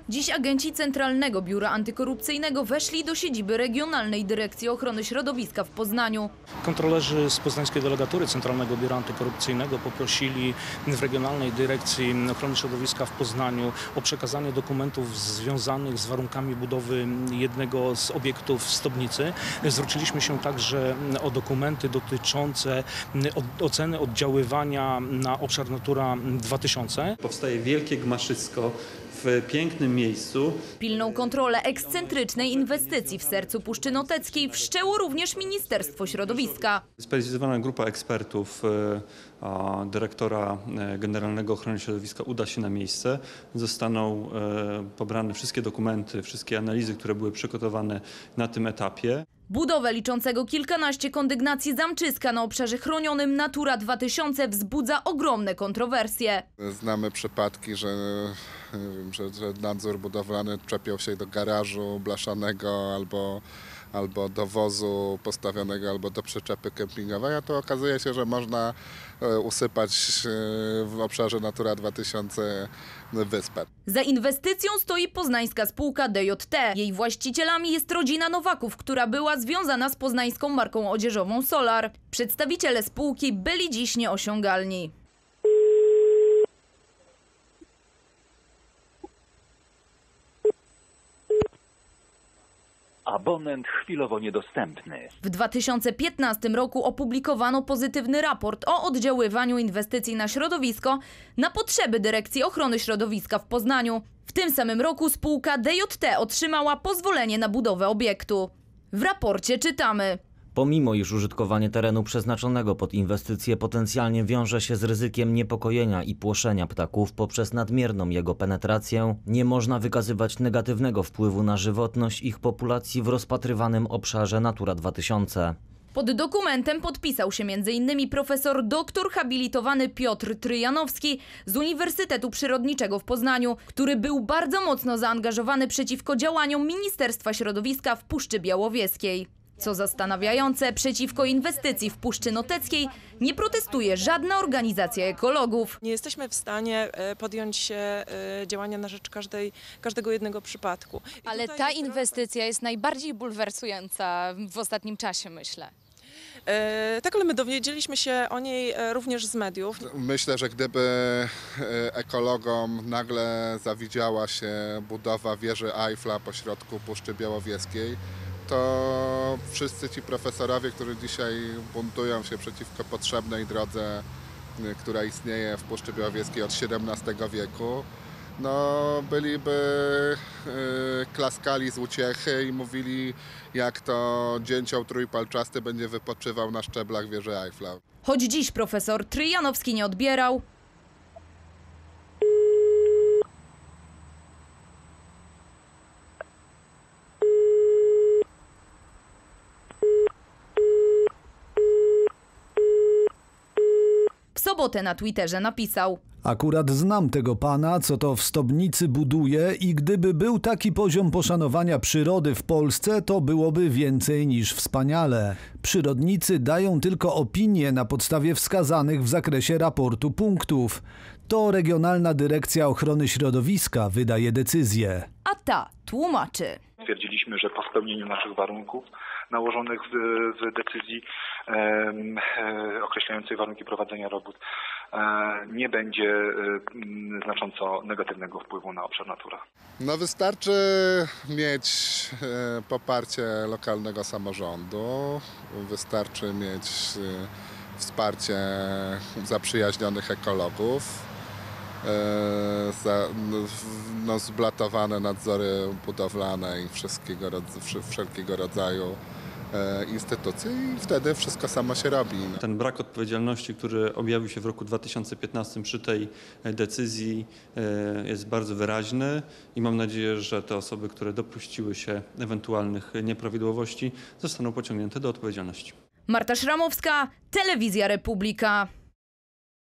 Dziś agenci Centralnego Biura Antykorupcyjnego weszli do siedziby Regionalnej Dyrekcji Ochrony Środowiska w Poznaniu. Kontrolerzy z poznańskiej delegatury Centralnego Biura Antykorupcyjnego poprosili w Regionalnej Dyrekcji Ochrony Środowiska w Poznaniu o przekazanie dokumentów związanych z warunkami budowy jednego z obiektów w Stobnicy. Zwróciliśmy się także o dokumenty dotyczące oceny oddziaływania na obszar Natura 2000. Powstaje wielkie gmaszysko w pięknym miejscu. Pilną kontrolę ekscentrycznej inwestycji w sercu Puszczy Noteckiej wszczęło również Ministerstwo Środowiska. Specjalizowana grupa ekspertów dyrektora Generalnego Ochrony Środowiska uda się na miejsce. Zostaną pobrane wszystkie dokumenty, wszystkie analizy, które były przygotowane na tym etapie. Budowę liczącego kilkanaście kondygnacji zamczyska na obszarze chronionym Natura 2000 wzbudza ogromne kontrowersje. Znamy przypadki, że nadzór budowlany czepiał się do garażu blaszanego albo do wozu postawionego, albo do przyczepy kempingowej, a to okazuje się, że można usypać w obszarze Natura 2000 wyspę. Za inwestycją stoi poznańska spółka DJT. Jej właścicielami jest rodzina Nowaków, która była związana z poznańską marką odzieżową Solar. Przedstawiciele spółki byli dziś nieosiągalni. Abonent chwilowo niedostępny. W 2015 roku opublikowano pozytywny raport o oddziaływaniu inwestycji na środowisko na potrzeby Dyrekcji Ochrony Środowiska w Poznaniu. W tym samym roku spółka DJT otrzymała pozwolenie na budowę obiektu. W raporcie czytamy: Pomimo iż użytkowanie terenu przeznaczonego pod inwestycje potencjalnie wiąże się z ryzykiem niepokojenia i płoszenia ptaków poprzez nadmierną jego penetrację, nie można wykazywać negatywnego wpływu na żywotność ich populacji w rozpatrywanym obszarze Natura 2000. Pod dokumentem podpisał się m.in. profesor doktor habilitowany Piotr Tryjanowski z Uniwersytetu Przyrodniczego w Poznaniu, który był bardzo mocno zaangażowany przeciwko działaniom Ministerstwa Środowiska w Puszczy Białowieskiej. Co zastanawiające, przeciwko inwestycji w Puszczy Noteckiej nie protestuje żadna organizacja ekologów. Nie jesteśmy w stanie podjąć się działania na rzecz każdego jednego przypadku. Ale ta inwestycja jest najbardziej bulwersująca w ostatnim czasie, myślę. Tak, ale my dowiedzieliśmy się o niej również z mediów. Myślę, że gdyby ekologom nagle zawidziała się budowa wieży Eiffla pośrodku Puszczy Białowieskiej, to wszyscy ci profesorowie, którzy dzisiaj buntują się przeciwko potrzebnej drodze, która istnieje w Puszczy Białowieskiej od XVII wieku, no byliby klaskali z uciechy i mówili, jak to dzięcioł trójpalczasty będzie wypoczywał na szczeblach wieży Eiffla. Choć dziś profesor Tryjanowski nie odbierał, w sobotę na Twitterze napisał: Akurat znam tego pana, co to w Stobnicy buduje i gdyby był taki poziom poszanowania przyrody w Polsce, to byłoby więcej niż wspaniale. Przyrodnicy dają tylko opinie na podstawie wskazanych w zakresie raportu punktów. To Regionalna Dyrekcja Ochrony Środowiska wydaje decyzję. A ta tłumaczy. Stwierdziliśmy, że po spełnieniu naszych warunków nałożonych w decyzji określającej warunki prowadzenia robót nie będzie znacząco negatywnego wpływu na obszar Natura. No wystarczy mieć poparcie lokalnego samorządu, wystarczy mieć wsparcie zaprzyjaźnionych ekologów, zblatowane nadzory budowlane i wszelkiego rodzaju instytucji i wtedy wszystko samo się robi. Ten brak odpowiedzialności, który objawił się w roku 2015 przy tej decyzji, jest bardzo wyraźny i mam nadzieję, że te osoby, które dopuściły się ewentualnych nieprawidłowości, zostaną pociągnięte do odpowiedzialności. Marta Szramowska, Telewizja Republika.